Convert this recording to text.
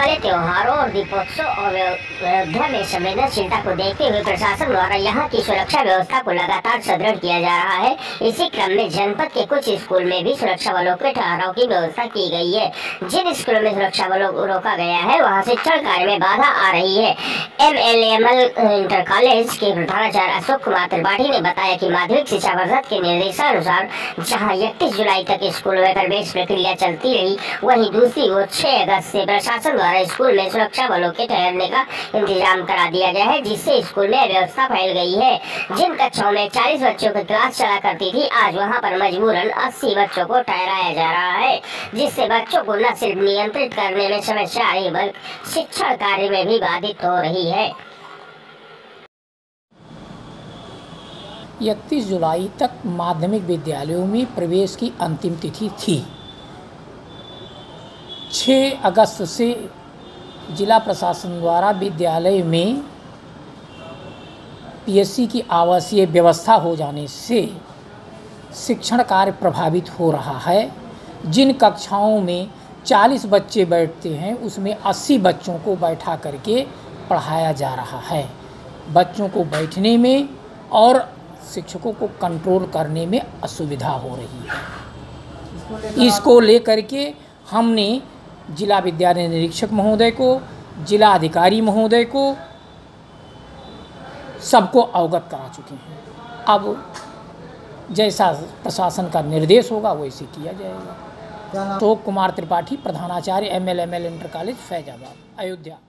वाले त्योहारों और दीपोत्सव और अयोध्या में संवेदनशीलता को देखते हुए प्रशासन द्वारा यहाँ की सुरक्षा व्यवस्था को लगातार सुदृढ़ किया जा रहा है। इसी क्रम में जनपद के कुछ स्कूल में भी सुरक्षा बलों के ठहराव की व्यवस्था की गई है। जिन स्कूलों में सुरक्षा बलों को रोका गया है वहाँ शिक्षण कार्य में बाधा आ रही है। MLML इंटर कॉलेज के प्रधानाचार्य अशोक कुमार त्रिपाठी ने बताया कि माध्यमिक शिक्षा परिषद के निर्देशानुसार जहाँ 31 जुलाई तक स्कूल में प्रवेश प्रक्रिया चलती रही, वहीं दूसरी ओर 6 अगस्त से प्रशासन द्वारा स्कूल में सुरक्षा बलों के ठहरने का इंतजाम करा दिया गया है, जिससे स्कूल में व्यवस्था फैल गई है। जिन कक्षाओं में 40 बच्चों की क्लास चला करती थी, आज वहां पर मजबूरन 80 बच्चों को ठहराया जा रहा है, जिससे बच्चों को न सिर्फ नियंत्रित करने में समस्या आ रही बल्कि शिक्षण कार्य में भी बाधित हो रही है। 31 जुलाई तक माध्यमिक विद्यालयों में प्रवेश की अंतिम तिथि थी। 6 अगस्त से जिला प्रशासन द्वारा विद्यालय में PSC की आवासीय व्यवस्था हो जाने से शिक्षण कार्य प्रभावित हो रहा है। जिन कक्षाओं में 40 बच्चे बैठते हैं उसमें 80 बच्चों को बैठा करके पढ़ाया जा रहा है। बच्चों को बैठने में और शिक्षकों को कंट्रोल करने में असुविधा हो रही है। इसको लेकर के हमने जिला विद्यालय निरीक्षक महोदय को, जिला अधिकारी महोदय को सबको अवगत करा चुके हैं। अब जैसा प्रशासन का निर्देश होगा वैसे किया जाएगा। अशोक कुमार त्रिपाठी, प्रधानाचार्य MLML inter college Faizabad, Ayodhya.